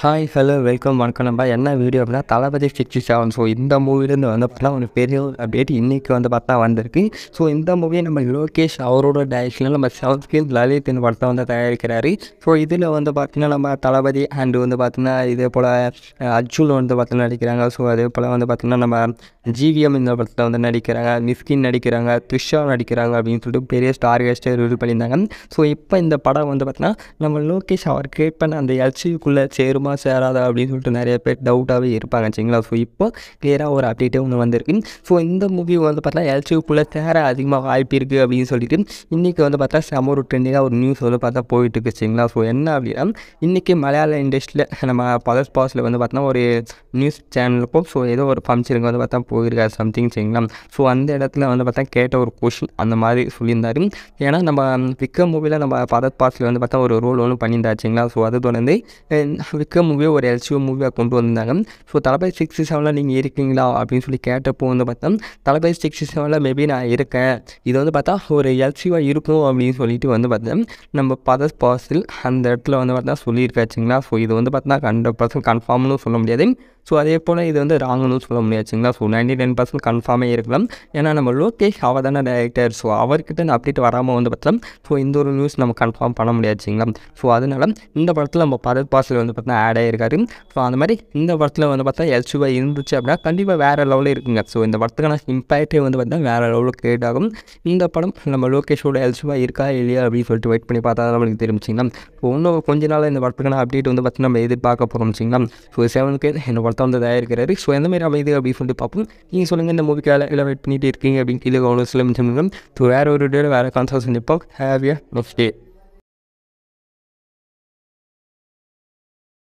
Hi hello welcome வணக்கம். நம்ம என்ன வீடியோ அப்படின்னா தளபதி 67. ஸோ இந்த மூவிலேருந்து வந்து பார்த்தா ஒரு பெரிய ஒரு அப்டேட் இன்றைக்கி வந்து பார்த்தா வந்திருக்கு. ஸோ இந்த மூவியை நம்ம லோகேஷ் அவரோட டைரக்ஷனில் நம்ம செவன்ஸ்கின் லலித் இந்த படத்தை வந்து தயாரிக்கிறாரு. ஸோ இதில் வந்து பார்த்திங்கன்னா நம்ம தளபதி அண்டு வந்து பார்த்திங்கன்னா இதே போல் அர்ஜுன் வந்து பார்த்திங்கன்னா நடிக்கிறாங்க. ஸோ அதே போல் வந்து பார்த்திங்கன்னா நம்ம ஜிவிஎம் இந்த படத்தில் வந்து நடிக்கிறாங்க, மிஸ்கின் நடிக்கிறாங்க, த்ரிஷா நடிக்கிறாங்க அப்படின்னு சொல்லிட்டு பெரிய ஸ்டார் கெஸ்ட்டை ரிவீல் பண்ணியிருந்தாங்க. ஸோ இப்போ இந்த படம் வந்து பார்த்திங்கன்னா நம்ம லோகேஷ் அவர் கிரியேட் பண்ண அந்த எல்சியுக்குள்ளே சேருமா சேராதா அப்படின்னு சொல்லிட்டு நிறைய பேர் டவுட்டாகவே இருப்பாங்க சரிங்களா. ஸோ இப்போ கிளியராக ஒரு அப்டேட்டே ஒன்று வந்திருக்கு. ஸோ இந்த மூவி வந்து பார்த்தா எல்சியுக்குள்ளே சேர அதிகமாக வாய்ப்பு இருக்குது அப்படின்னு சொல்லிட்டு இன்றைக்கி வந்து பார்த்தா செம ஒரு ட்ரெண்டிங்காக ஒரு நியூஸ் வந்து பார்த்தா போயிட்டு இருக்கு சரிங்களா. ஸோ என்ன அப்படின்னா இன்றைக்கி மலையாள இண்டஸ்ட்ரியில் நம்ம பதர்ஸ் பாஸில் வந்து பார்த்தோன்னா ஒரு நியூஸ் சேனலுக்கும் ஸோ ஏதோ ஒரு ஃபங்க்ஷனுக்கு வந்து பார்த்தா போயிருக்காரு சம்திங் சரிங்களா. ஸோ அந்த இடத்துல வந்து பார்த்தா கேட்ட ஒரு கொஷின் அந்த மாதிரி சொல்லியிருந்தார். ஏன்னா நம்ம விக்ரம் மூவியில் நம்ம பதர்ஸ் பாஸில் வந்து பார்த்தா ஒரு ரோல் ஒன்று பண்ணியிருந்தாச்சுங்களா. ஸோ அது தொடர்ந்து விக்ரம் மூவியை ஒரு எல்சியூ மூவியாக கொண்டு வந்திருந்தாங்க. ஸோ தளபதி 67 நீங்கள் இருக்கீங்களா அப்படின்னு சொல்லி கேட்டப்போ வந்து பார்த்தா தளபதி 67 மேபி நான் இருக்கேன், இது வந்து பார்த்தா ஒரு எல்சியூவாக இருக்கும் அப்படின்னு சொல்லிட்டு வந்து பார்த்தா நம்ம பதர்ஸ் பாஸில் அந்த இடத்துல வந்து பார்த்தா சொல்லியிருக்காச்சுங்களா. ஸோ இது வந்து பார்த்தா 100% கன்ஃபார்ம்னு சொல்ல முடியாது. ஸோ அதே போல் இது வந்து ராங்குன்னு சொல்ல முடியாச்சுங்களா. ஸோ 99% கன்ஃபார்மே இருக்கலாம். ஏன்னா நம்ம லோகேஷ் அவர் தானே டைரக்டர். ஸோ அவர்கிட்ட அப்டேட் வராமல் வந்து பார்த்தா ஸோ இந்த ஒரு நியூஸ் நம்ம கன்ஃபார்ம் பண்ண முடியாச்சுங்களா. ஸோ அதனால இந்த படத்தில் நம்ம பதர்ஸ் பாஸில் வந்து பார்த்தா ஆட் ஆகிருக்காரு. ஸோ அந்த மாதிரி இந்த படத்தில் வந்து பார்த்தா எல்சியூவாக இருந்துச்சு அப்படின்னா கண்டிப்பாக வேறு லெவலில் இருக்குங்க. ஸோ இந்த படத்துக்கான இம்பேக்டே வந்து பார்த்தா வேறு லெவலில் கிரியேட் ஆகும். இந்த படம் நம்ம லோகேஷோட எல்சியூவாக இருக்கா இல்லையா அப்படின்னு சொல்லிட்டு வெயிட் பண்ணி பார்த்தா நம்மளுக்கு தெரிஞ்சுங்களா. ஸோ இன்னும் கொஞ்ச நாள் இந்த படத்துக்கான அப்டேட் வந்து பார்த்தா நம்ம எதிர்பார்க்க போகிறோம் சரிங்களா. ஸோ 7K இந்த படத்தை வந்து தயாரிக்கிறாரு. ஸோ எந்த மாதிரி அமைது அப்படின்னு சொல்லிட்டு பார்ப்போம். நீங்கள் சொல்லுங்கள் இந்த மூவிக்காக இல்லை வெயிட் பண்ணிட்டு இருக்கீங்க அப்படின்னு கீழே கவனம் சொல்ல முடியும். ஸோ வேறு ஒரு டே வேறு கான்சர்ட் செஞ்சுப்போம். Have a next day.